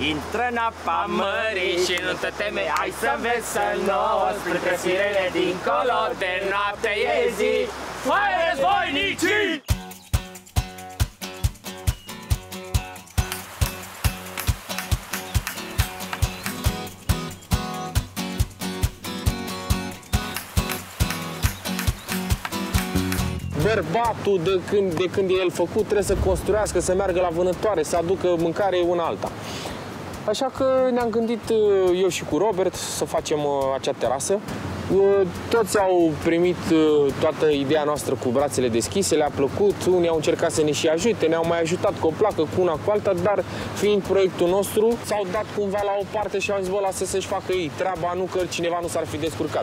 Intră în apa mării și nu te teme, hai să vezi să nouă, printre sirene dincolo de noapte e zi. Hai, războinicii! Bărbatul, de când e el făcut, trebuie să construiască, să meargă la vânătoare, să aducă mâncare una alta. Așa că ne-am gândit, eu și cu Robert, să facem acea terasă. Toți au primit toată ideea noastră cu brațele deschise, le-a plăcut, unii au încercat să ne și ajute, ne-au mai ajutat cu o placă, cu una cu alta, dar fiind proiectul nostru, s-au dat cumva la o parte și au zis, bă, lasă să-și facă ei treaba, nu că cineva nu s-ar fi descurcat.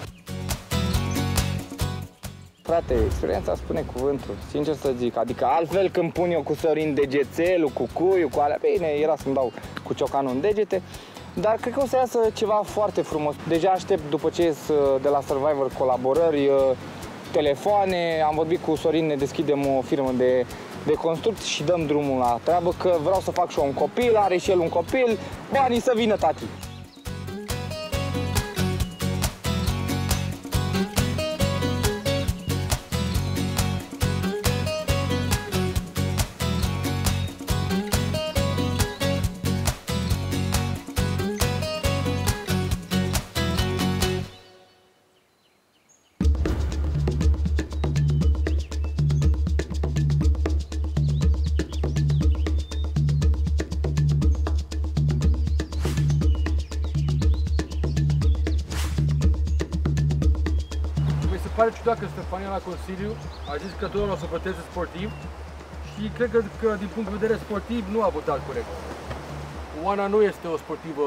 Frate, experiența spune cuvântul, sincer să zic, adică altfel când pun eu cu Sorin degețelul, cu cuiul, cu alea, bine, era să-mi dau cu ciocanul în degete, dar cred că o să iasă ceva foarte frumos. Deja aștept, după ce ies de la Survivor, colaborări, telefoane, am vorbit cu Sorin, ne deschidem o firmă de construcții și dăm drumul la treabă, că vreau să fac și eu un copil, are și el un copil, banii să vină, tati. Pare ciudat că Stefania la Consiliu a zis că domnul o să voteze sportiv și cred că din punct de vedere sportiv nu a votat corect. Oana nu este o sportivă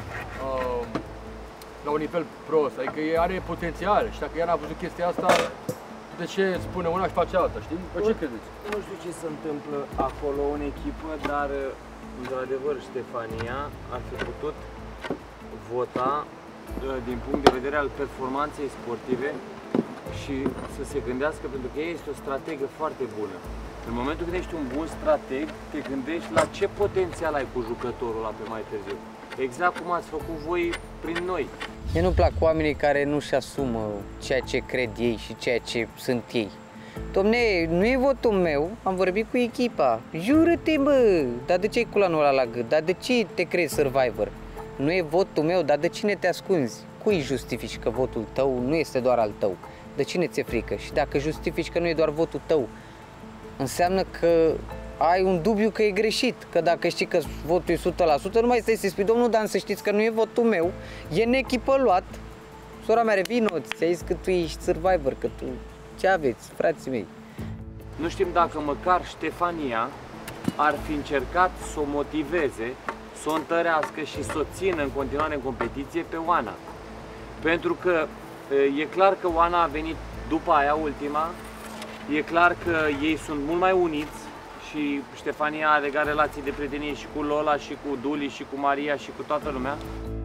la un nivel prost, adică ea are potențial și dacă ea n-a văzut chestia asta, de ce spune una și face alta, știi? Pe ce credeți? Nu știu ce se întâmplă acolo în echipă, dar într-adevăr Stefania ar fi putut vota din punct de vedere al performanței sportive și să se gândească, pentru că ea este o strategă foarte bună. În momentul când ești un bun strateg, te gândești la ce potențial ai cu jucătorul ăla pe mai târziu. Exact cum ați făcut voi prin noi. Mie nu-mi plac oamenii care nu-și asumă ceea ce cred ei și ceea ce sunt ei. Dom'le, nu e votul meu, am vorbit cu echipa. Jură-te, bă! Dar de ce ai culanul ăla la gât? Dar de ce te crezi Survivor? Nu e votul meu, dar de cine te ascunzi? Cui justifici că votul tău nu este doar al tău? De cine ți-e frică? Și dacă justifici că nu e doar votul tău, înseamnă că ai un dubiu că e greșit. Că dacă știi că votul e 100%, nu mai stai să-i spui, domnul Dan, să știți că nu e votul meu, e neechipă luat. Sora mea, revino, ți-a zis că tu ești Survivor, că tu... Ce aveți, frații mei? Nu știm dacă măcar Ștefania ar fi încercat să o motiveze, să o întărească și să o țină în continuare în competiție pe Oana. Pentru că e clar că Oana a venit după aia, ultima, e clar că ei sunt mult mai uniți și Ștefania a legat relații de prietenie și cu Lola, și cu Duli, și cu Maria, și cu toată lumea.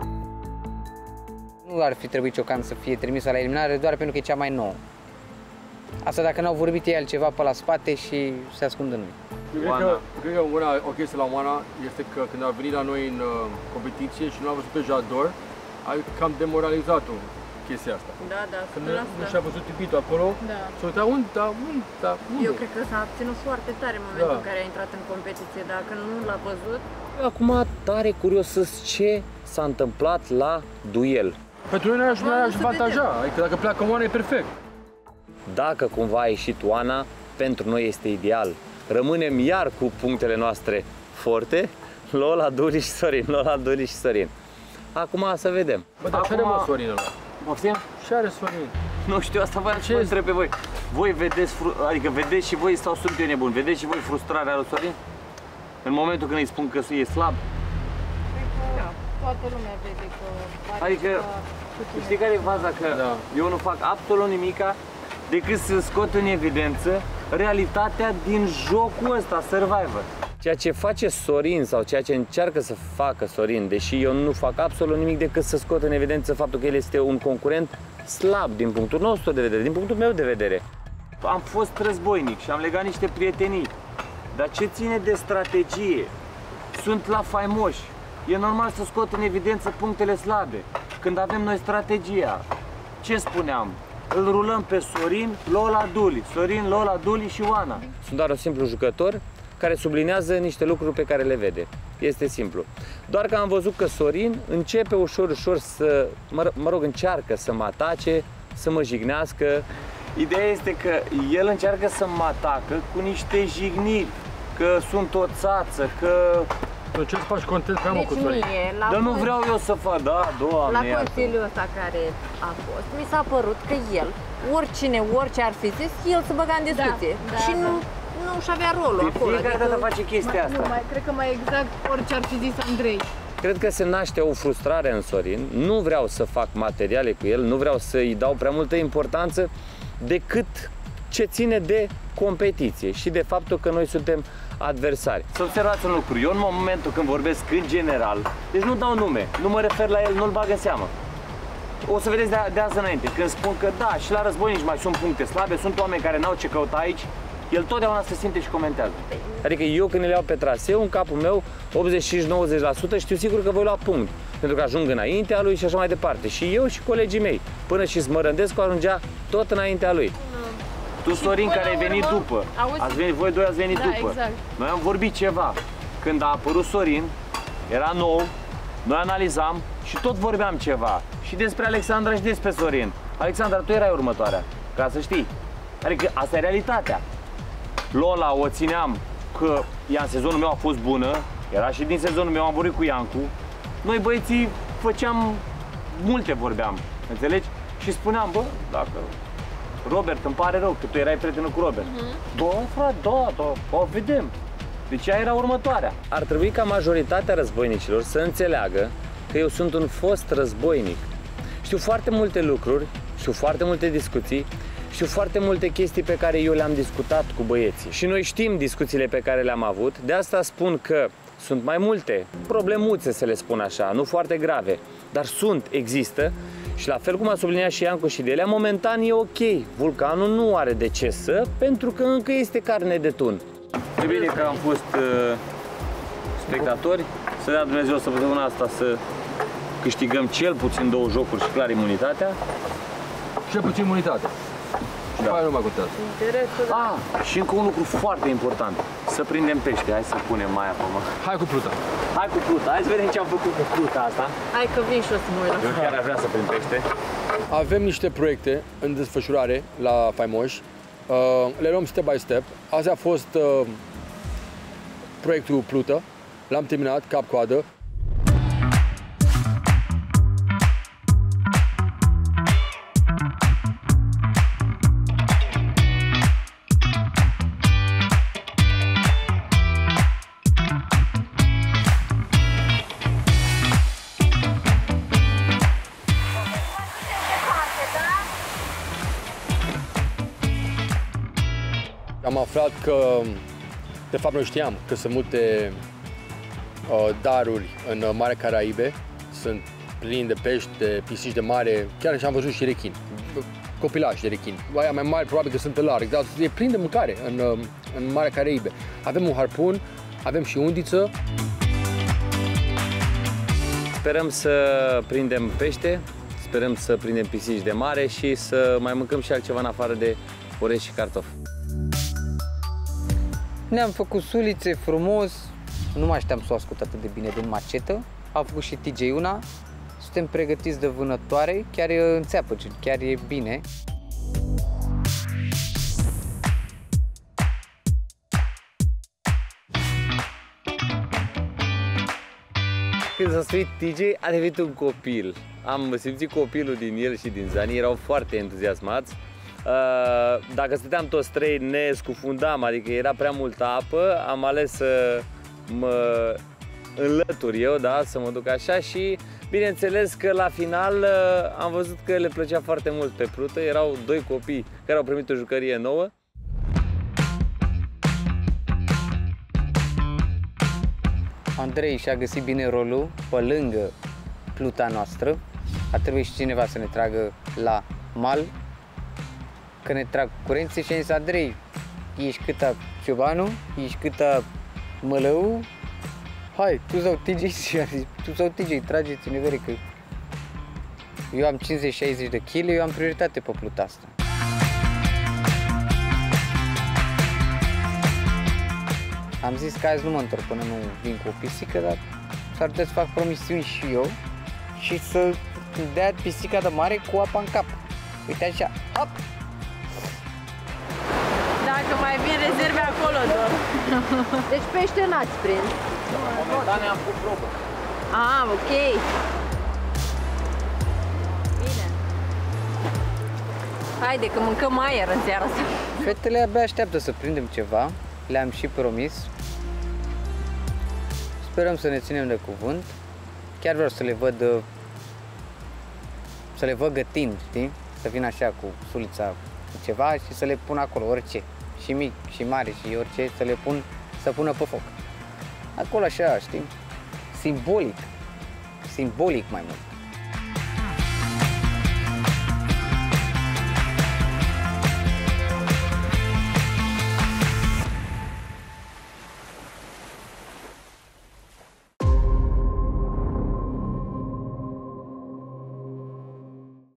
Nu ar fi trebuit Ciocan să fie trimisă la eliminare doar pentru că e cea mai nouă. Asta dacă n-au vorbit ei altceva pe la spate și se ascund în noi. Eu cred că o chestie la Oana este că când a venit la noi în competiție și nu a văzut pe Jador, a cam demoralizat-o chestia asta. Da, da, când nu și-a văzut iubitul acolo, s-a uitat unde? Eu cred că s-a abținut foarte tare în momentul în care a intrat în competiție, dacă nu l-a văzut. Acum tare curios ce s-a întâmplat la duel. Pentru noi ne-aș avantaja, adică dacă pleacă Oana e perfect. Dacă cumva a ieșit Oana, pentru noi este ideal. Rămânem iar cu punctele noastre forte, Lola, Duli și Sorin, Lola, Duli și Sorin. Acum să vedem. Bă, dar ce are mă Sorin ăla? Poftim? Ce are Sorin? Nu știu, asta vă întreb pe voi. Voi vedeți, adică vedeți și voi sau sunt eu nebun, vedeți și voi frustrarea lui Sorin? În momentul când îi spun că e slab? Da, toată lumea vede că... Adică, știi care e faza? Că eu nu fac absolut nimica decât să scot în evidență realitatea din jocul ăsta, Survivor. Ceea ce face Sorin sau ceea ce încearcă să facă Sorin, deși eu nu fac absolut nimic decât să scot în evidență faptul că el este un concurent slab din punctul nostru de vedere, din punctul meu de vedere. Am fost războinic și am legat niște prietenii, dar ce ține de strategie? Sunt la faimoși. E normal să scot în evidență punctele slabe. Când avem noi strategia, ce spuneam? Îl rulăm pe Sorin, Lola, Duli. Sorin, Lola, Duli și Oana. Sunt doar un simplu jucător care sublinează niște lucruri pe care le vede. Este simplu. Doar că am văzut că Sorin începe ușor, ușor să, încearcă să mă atace, să mă jignească. Ideea este că el încearcă să mă atacă cu niște jigniri, că sunt o țață, că... Tu ce faci content prea mult cu Deci Sorin? mie, Dar nu vreau eu să fac, da, Doamne, la iartă. consiliul ăsta care a fost, mi s-a părut că el, oricine, orice ar fi zis, el se băga în discuție. Și nu și avea rolul De acolo. fiecare dată face chestia asta. Cred că mai exact orice ar fi zis Andrei. Cred că se naște o frustrare în Sorin. Nu vreau să fac materiale cu el, nu vreau să-i dau prea multă importanță decât ce ține de competiție și de faptul că noi suntem adversari. Să observați un lucru, eu în momentul când vorbesc în general, deci nu dau nume, nu mă refer la el, nu-l bag în seamă. O să vedeți de azi înainte, când spun că da, și la războinici mai sunt puncte slabe, sunt oameni care n-au ce căuta aici, el totdeauna se simte și comentează. Adică eu când le iau pe traseu, în capul meu, 85-90% știu sigur că voi lua punct. Pentru că ajung înaintea lui și așa mai departe. Și eu și colegii mei, până și Smărândescu ajungea tot înaintea lui. Tu, Sorin, care ai venit după, voi doi ați venit după. Exact. Noi am vorbit ceva. Când a apărut Sorin, era nou, noi analizam și tot vorbeam ceva. Și despre Alexandra și despre Sorin. Alexandra, tu erai următoarea, ca să știi. Adică asta e realitatea. Lola o țineam că ea în sezonul meu a fost bună, era și din sezonul meu, am vorbit cu Iancu. Noi băieții făceam, multe vorbeam, înțelegi? Și spuneam, bă, dacă Robert, îmi pare rău că tu erai prietenă cu Robert. Da, frate, da, o vedem. Deci ea era următoarea. Ar trebui ca majoritatea războinicilor să înțeleagă că eu sunt un fost războinic. Știu foarte multe lucruri, știu foarte multe discuții, știu foarte multe chestii pe care eu le-am discutat cu băieții. Și noi știm discuțiile pe care le-am avut, de asta spun că sunt mai multe problemuțe, să le spun așa, nu foarte grave, dar există. Și la fel cum a subliniat și Iancu și Delia, momentan e ok. Vulcanul nu are de ce să, pentru că încă este carne de tun. E bine că am fost spectatori, să dea Dumnezeu săptămâna asta să câștigăm cel puțin 2 jocuri și clar imunitatea. Cel puțin imunitate. Și Da. mai nu mai contează. Și încă un lucru foarte important, să prindem pește. Hai să punem mai acum. Hai cu pluta. Hai cu pluta, hai să vedem ce am făcut cu pluta asta. Hai că vin și o să mă uit la Eu chiar aș vrea să prind pește. Avem niște proiecte în desfășurare la Faimoș. Le luăm step by step. Asta a fost proiectul Plută. L-am terminat cap-coadă. Am aflat că, de fapt noi știam că sunt multe daruri în Marea Caraibe, sunt plini de pești, de pisici de mare, chiar și am văzut și rechini, copilași de rechini. Aia mai mari probabil că sunt pe larg, dar e plin de mâncare în Marea Caraibe. Avem un harpun, avem și undiță. Sperăm să prindem pește, sperăm să prindem pisici de mare și să mai mâncăm și altceva în afară de orez și cartofi. Ne-am făcut sulițe frumos, nu mai știam să o ascult atât de bine de macetă. A făcut și TJ una, suntem pregătiți de vânătoare, chiar e înțeapă, chiar e bine. Când s-a suit TJ, a devenit un copil. Am simțit copilul din el și din Zani, erau foarte entuziasmați. Dacă stăteam toți trei, ne scufundam, adică era prea multă apă, am ales să mă înlătur eu, da, să mă duc așa și bineînțeles că la final am văzut că le plăcea foarte mult pe plută, erau 2 copii care au primit o jucărie nouă. Andrei și-a găsit bine rolul pe lângă pluta noastră. A trebuit și cineva să ne tragă la mal. Că ne trag curenții și am zis, Andrei, ești câta Ciobanu, ești câta Mălău, hai, tu sau TJ și a zis, tu sau TJ, trageți-ne vere că eu am 50-60 de kg, eu am prioritate pe pluta asta. Am zis că azi nu mă întorc până nu vin cu o pisică, dar s-ar putea să fac promisiuni și eu și să dea pisica de mare cu apa în cap. Uite așa, hop! Dacă mai vin rezerve acolo, doar. Deci pește n-ați prins. Momentan am pus probă. Ah, ok. Bine. Haide că mâncăm aer în seara asta. Fetele abia așteaptă să prindem ceva, le-am și promis. Sperăm să ne ținem de cuvânt. Chiar vreau să le văd gătind, știi? Să vin așa cu sulița cu ceva și să le pun acolo orice. Și mic, și mare, și orice, să le pun, să pună pe foc. Acolo așa, știi? Simbolic. Simbolic mai mult.